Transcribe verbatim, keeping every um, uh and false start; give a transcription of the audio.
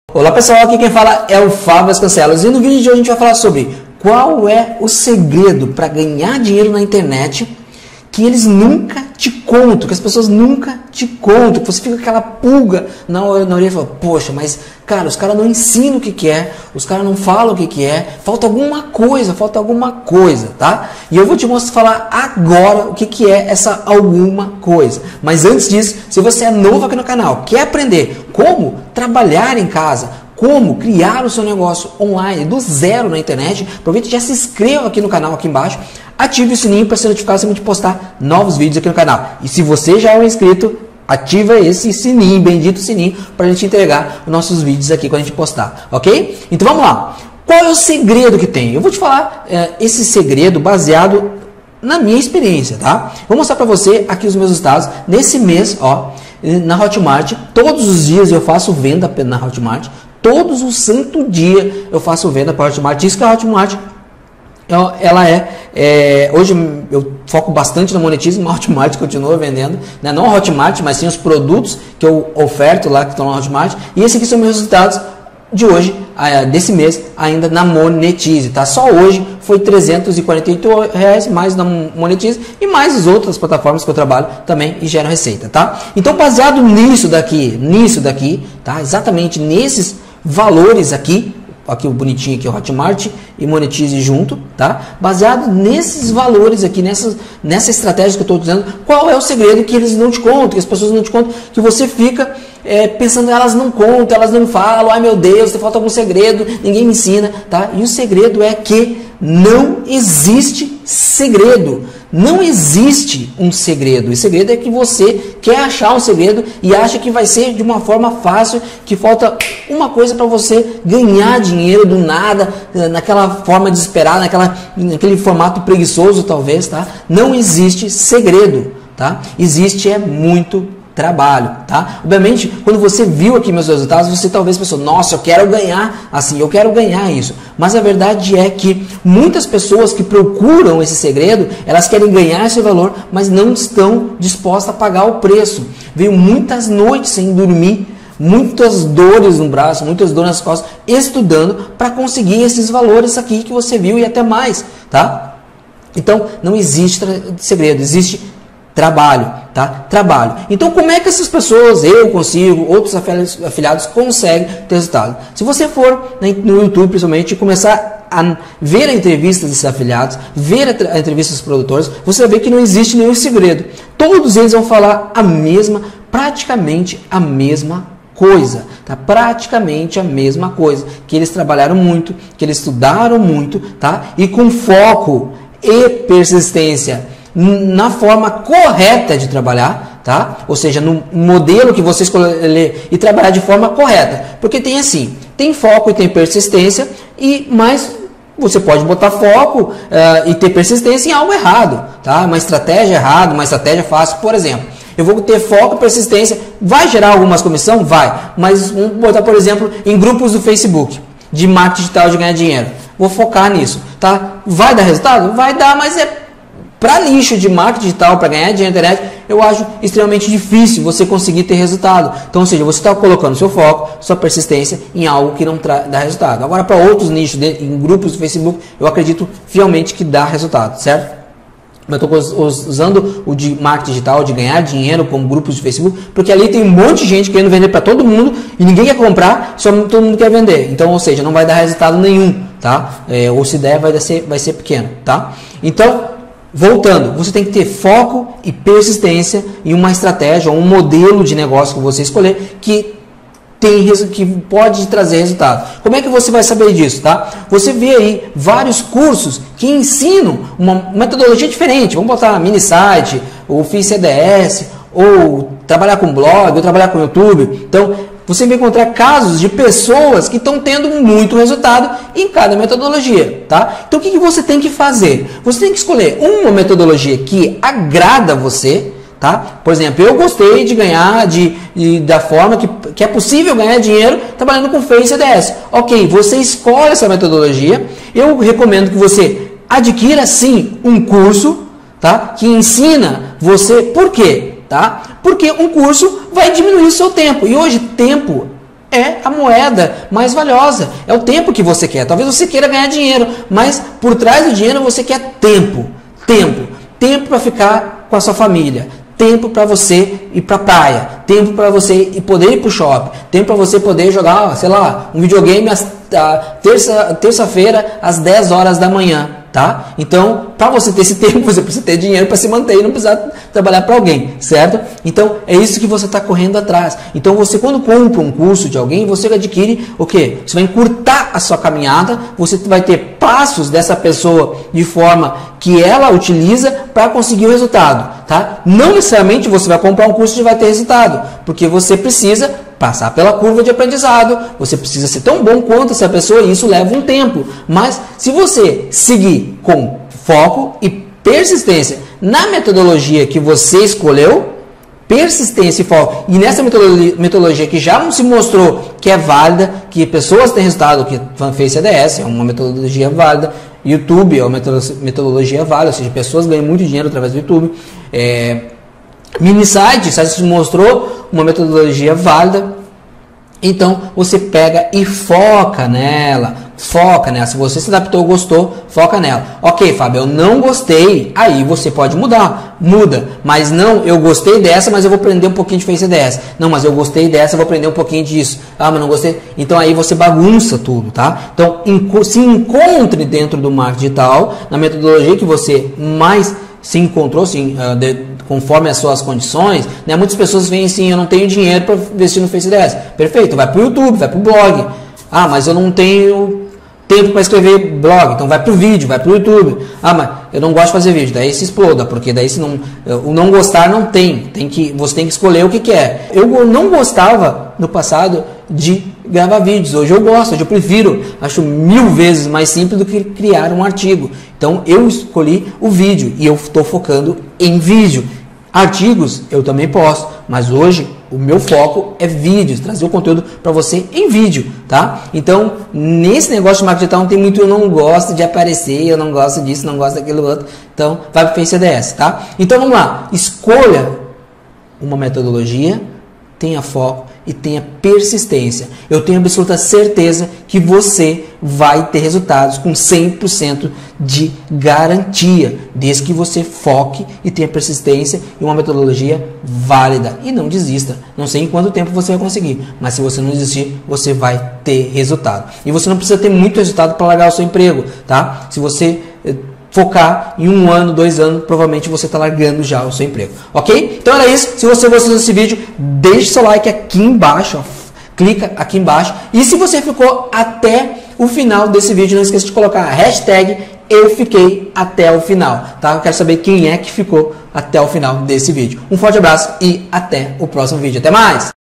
Olá pessoal, aqui quem fala é o Fábio Vasconcelos e no vídeo de hoje a gente vai falar sobre qual é o segredo para ganhar dinheiro na internet que eles nunca te contam, que as pessoas nunca te contam, que você fica com aquela pulga na orelha e fala, poxa, mas cara, os caras não ensinam o que, que é, os caras não falam o que, que é, falta alguma coisa, falta alguma coisa, tá? E eu vou te mostrar, falar agora o que, que é essa alguma coisa. Mas antes disso, se você é novo aqui no canal, quer aprender como trabalhar em casa, como criar o seu negócio online do zero na internet, aproveita e já se inscreva aqui no canal, aqui embaixo, ative o sininho para ser notificado sempre de postar novos vídeos aqui no canal. E se você já é um inscrito, ativa esse sininho, bendito sininho, para a gente entregar os nossos vídeos aqui quando a gente postar, ok? Então vamos lá. Qual é o segredo que tem? Eu vou te falar é, esse segredo baseado na minha experiência, tá? Vou mostrar para você aqui os meus resultados nesse mês, ó, na Hotmart. Todos os dias eu faço venda na Hotmart. Todos os santo dia eu faço venda para a Hotmart. Isso que a Hotmart ela é, é, hoje eu foco bastante no Monetize, mas a Hotmart continua vendendo, né? Não a Hotmart, mas sim os produtos que eu oferto lá que estão na Hotmart. E esses aqui são meus resultados de hoje, desse mês, ainda na Monetize, tá? Só hoje foi trezentos e quarenta e oito reais mais na Monetize e mais as outras plataformas que eu trabalho também e geram receita, tá? Então, baseado nisso daqui, nisso daqui, tá? Exatamente nesses valores aqui, aqui o bonitinho aqui, o Hotmart e Monetize junto, tá? Baseado nesses valores aqui, nessa, nessa estratégia que eu estou dizendo, qual é o segredo que eles não te contam, que as pessoas não te contam, que você fica é, pensando, elas não contam, elas não falam, ai meu Deus, falta algum segredo, ninguém me ensina, tá? E o segredo é que não existe segredo. Não existe um segredo. O segredo é que você quer achar um segredo e acha que vai ser de uma forma fácil, que falta uma coisa para você ganhar dinheiro do nada, naquela forma desesperada, naquela, naquele formato preguiçoso talvez, tá? Não existe segredo, tá? Existe é muito trabalho, tá? Obviamente, quando você viu aqui meus resultados, você talvez pensou, nossa, eu quero ganhar assim, eu quero ganhar isso. Mas a verdade é que muitas pessoas que procuram esse segredo, elas querem ganhar esse valor, mas não estão dispostas a pagar o preço. Veio muitas noites sem dormir, muitas dores no braço, muitas dores nas costas, estudando para conseguir esses valores aqui que você viu e até mais, tá? Então, não existe segredo, existe trabalho, tá? Trabalho. Então, como é que essas pessoas, eu consigo, outros afiliados conseguem ter resultado? Se você for no YouTube, principalmente, e começar a ver a entrevista desses afiliados, ver a entrevista dos produtores, você vai ver que não existe nenhum segredo. Todos eles vão falar a mesma, praticamente a mesma coisa, tá? Praticamente a mesma coisa, que eles trabalharam muito, que eles estudaram muito, tá? E com foco e persistência na forma correta de trabalhar, tá? Ou seja, no modelo que você escolher e trabalhar de forma correta. Porque tem assim, tem foco e tem persistência, e mais você pode botar foco uh, e ter persistência em algo errado, tá? Uma estratégia errada, uma estratégia fácil, por exemplo. Eu vou ter foco e persistência, vai gerar algumas comissão? Vai. Mas vamos botar, por exemplo, em grupos do Facebook, de marketing digital de ganhar dinheiro. Vou focar nisso, tá? Vai dar resultado? Vai dar, mas é para nicho de marketing digital, para ganhar dinheiro na internet, eu acho extremamente difícil você conseguir ter resultado. Então, ou seja, você está colocando seu foco, sua persistência em algo que não dá resultado. Agora, para outros nichos, de, em grupos do Facebook, eu acredito fielmente que dá resultado, certo? Eu estou usando o de marketing digital, de ganhar dinheiro como grupos de Facebook, porque ali tem um monte de gente querendo vender para todo mundo e ninguém quer comprar, só todo mundo quer vender. Então, ou seja, não vai dar resultado nenhum, tá? É, ou se der, vai ser, vai ser pequeno, tá? Então, voltando, você tem que ter foco e persistência em uma estratégia, um modelo de negócio que você escolher que, tem, que pode trazer resultado. Como é que você vai saber disso? Tá? Você vê aí vários cursos que ensinam uma metodologia diferente. Vamos botar mini site, ou F I C D S, ou trabalhar com blog, ou trabalhar com YouTube. Então, você vai encontrar casos de pessoas que estão tendo muito resultado em cada metodologia, tá? Então, o que, que você tem que fazer? Você tem que escolher uma metodologia que agrada você, tá? Por exemplo, eu gostei de ganhar de, de, da forma que, que é possível ganhar dinheiro trabalhando com F I C D S. Ok, você escolhe essa metodologia. Eu recomendo que você adquira, sim, um curso, tá? Que ensina você por quê? Tá? Porque um curso vai diminuir o seu tempo. E hoje tempo é a moeda mais valiosa, é o tempo que você quer. Talvez você queira ganhar dinheiro, mas por trás do dinheiro você quer tempo, tempo, tempo para ficar com a sua família, tempo para você ir para a praia, tempo para você ir poder ir para o shopping, tempo para você poder jogar, sei lá, um videogame às, à terça, terça-feira às dez horas da manhã. Tá? Então, para você ter esse tempo, você precisa ter dinheiro para se manter e não precisar trabalhar para alguém, certo? Então, é isso que você está correndo atrás. Então, você quando compra um curso de alguém, você adquire o quê? Você vai encurtar a sua caminhada, você vai ter passos dessa pessoa de forma que ela utiliza para conseguir o resultado, tá? Não necessariamente você vai comprar um curso e vai ter resultado, porque você precisa passar pela curva de aprendizado, você precisa ser tão bom quanto essa pessoa e isso leva um tempo. Mas se você seguir com foco e persistência na metodologia que você escolheu, persistência e foco, e nessa metodologia que já se mostrou que é válida, que pessoas têm resultado, que Fanface A D S é uma metodologia válida, YouTube é uma metodologia válida, ou seja, pessoas ganham muito dinheiro através do YouTube, é, Minisite, se mostrou uma metodologia válida, então você pega e foca nela, foca nela. Se você se adaptou, gostou, foca nela. Ok, Fábio, eu não gostei, aí você pode mudar, muda, mas não, eu gostei dessa, mas eu vou aprender um pouquinho de Face A D S. Não, mas eu gostei dessa, eu vou aprender um pouquinho disso. Ah, mas não gostei. Então aí você bagunça tudo, tá? Então se encontre dentro do marketing digital, na metodologia que você mais se encontrou, sim, uh, de, conforme as suas condições, né? Muitas pessoas veem assim, eu não tenho dinheiro para investir no Face A D S. Perfeito, vai para o YouTube, vai para o blog. Ah, mas eu não tenho tempo para escrever blog, então vai para o vídeo, vai para o YouTube. Ah, mas eu não gosto de fazer vídeo, daí se exploda, porque daí se não, o não gostar não tem, tem que, você tem que escolher o que quer. Eu não gostava no passado de gravar vídeos, hoje eu gosto, hoje eu prefiro, acho mil vezes mais simples do que criar um artigo. Então eu escolhi o vídeo e eu estou focando em vídeo. Artigos eu também posto, mas hoje o meu foco é vídeos, trazer o conteúdo para você em vídeo, tá? Então, nesse negócio de marketing digital não tem muito, eu não gosto de aparecer, eu não gosto disso, não gosto daquilo outro. Então, vai para o Face A D S, tá? Então, vamos lá. Escolha uma metodologia, tenha foco e tenha persistência. Eu tenho absoluta certeza que você vai ter resultados com cem por cento de garantia, desde que você foque e tenha persistência e uma metodologia válida. E não desista. Não sei em quanto tempo você vai conseguir, mas se você não desistir, você vai ter resultado. E você não precisa ter muito resultado para largar o seu emprego, tá? Se você focar em um ano, dois anos, provavelmente você está largando já o seu emprego, ok? Então era isso. Se você gostou desse vídeo, deixe seu like aqui embaixo, ó. Clica aqui embaixo. E se você ficou até o final desse vídeo, não esqueça de colocar a hashtag eu fiquei até o final, tá? Eu quero saber quem é que ficou até o final desse vídeo. Um forte abraço e até o próximo vídeo. Até mais!